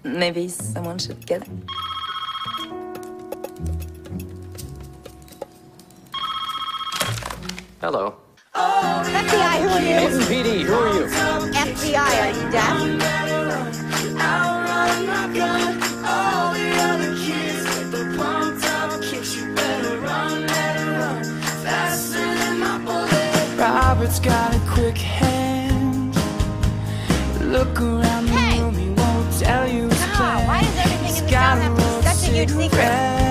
Maybe someone should get it. Hello. FBI, who are you? PD, who are you? FBI, are you deaf? Robert's got a quick hand. Look around the room, he won't tell you his plan. Why does everything in the town have to be such a huge secret?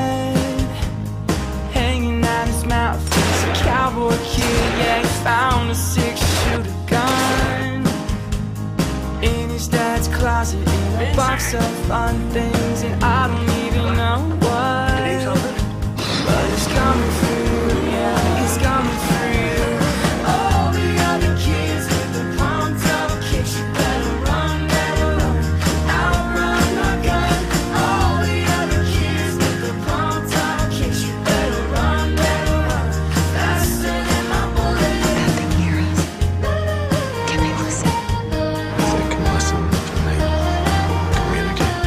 Hanging out his mouth, he's a cowboy kid. Yeah, he found a 6-shooter gun in his dad's closet, in a box of fun things, and I don't even know what. But it's coming for you, yeah, it's coming for you. All the other kids with the pumped up kicks, you better run, outrun my gun. All the other kids with the pumped up kicks, you better run, faster than my bullet. I can hear us. Can they listen? If they can listen, then they communicate.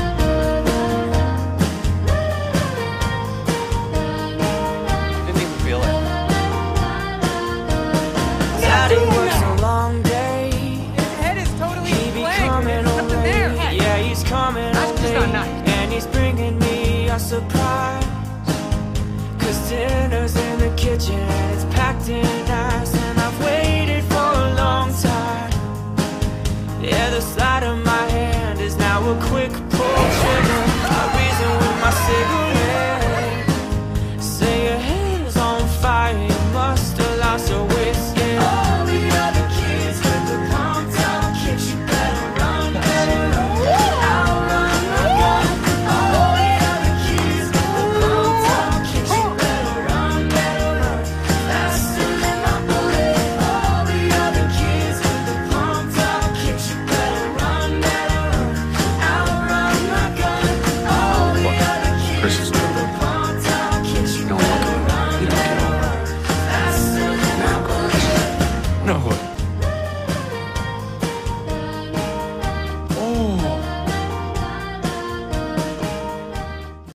Didn't even feel it. Daddy works a long day. His head is totally He be inflamed. coming There's something there. home, yeah, he's coming That's home just not late, nice. and he's bringing me a surprise. 'Cause dinner's in the kitchen and it's packed in nice, and I've waited for a long time. Yeah, the sleight of my hand is now a quick pull trigger. I reason with my cigarette.